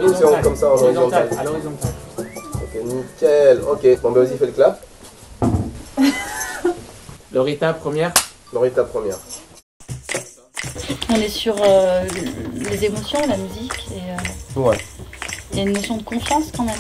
c'est comme ça en horizontal. À l'horizontale. Ok, nickel. Ok, bon, bah vas-y, fais le clap. Lorita, première. Lorita, première. On est sur les émotions, la musique, et Ouais. il y a une notion de confiance quand même.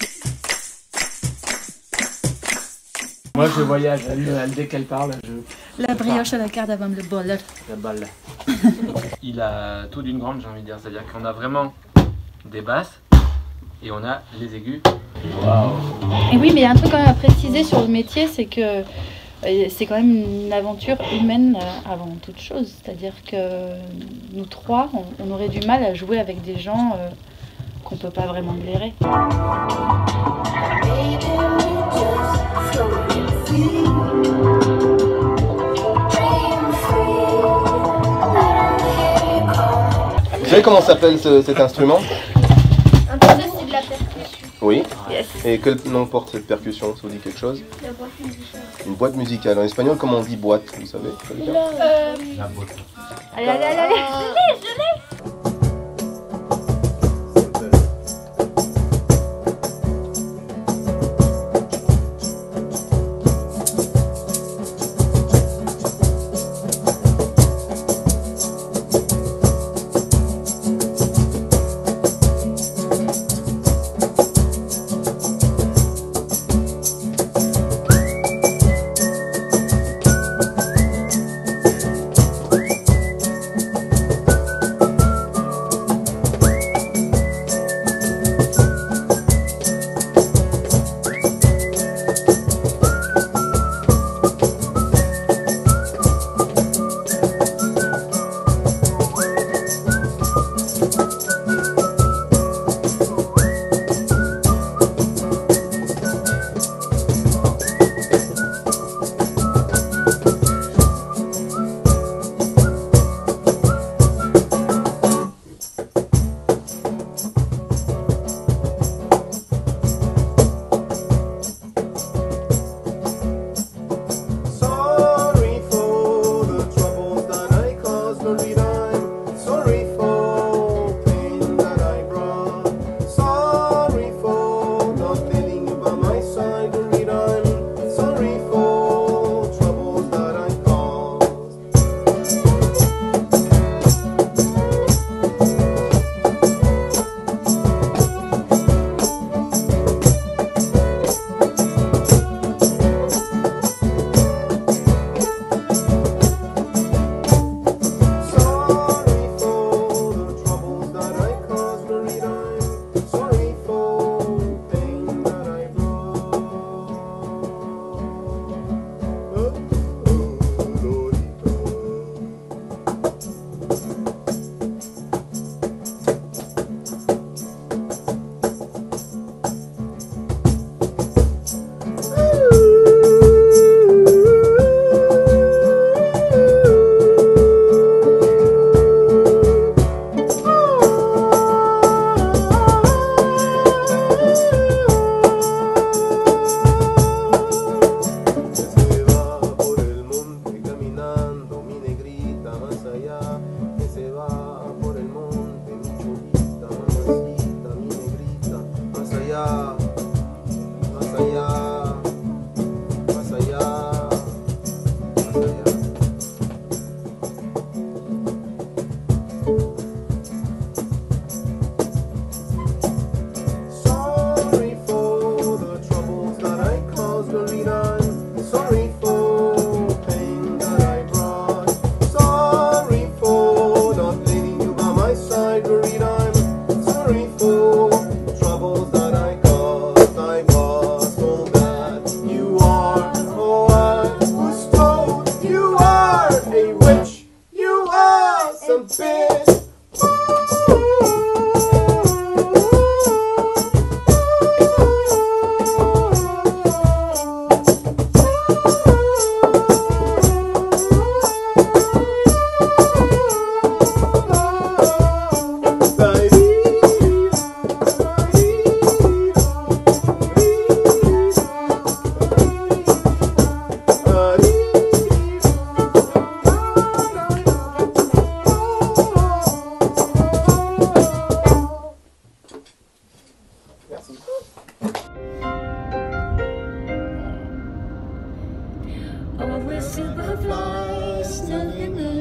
Moi, je voyage. Dès qu'elle parle, je... La brioche à la carte avant le bol. La balle. Il a tout d'une grande, j'ai envie de dire. C'est-à-dire qu'on a vraiment des basses et on a les aigus. Waouh. Et oui, mais il y a un truc quand même à préciser sur le métier, c'est que c'est quand même une aventure humaine avant toute chose. C'est-à-dire que nous trois, on aurait du mal à jouer avec des gens qu'on ne peut pas vraiment blairer. Vous savez comment s'appelle cet instrument? Un peu c'est de la percussion. Oui. Yes. Et quel nom porte cette percussion? Ça vous dit quelque chose? La boîte musicale. Une boîte musicale. En espagnol, comment on dit boîte? Vous savez? Allez, allez, allez, allez.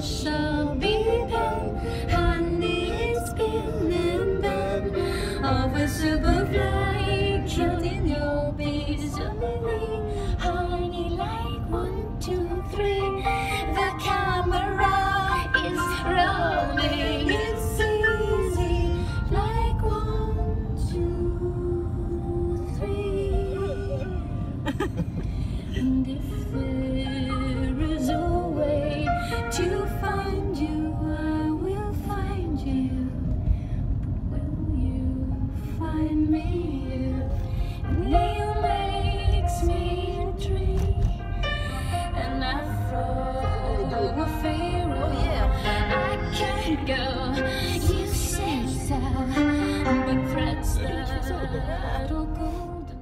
shall be done. Honey, it's been and done. Of a superfly killed in your bees. Honey, like 1, 2, 3. The camera is rolling. It's easy, like 1, 2, 3. And if there is a way to find you, I will find you. But will you find me? And you makes me a tree, an afro, a pharaoh. I can't go. You say so, big threats that are gold.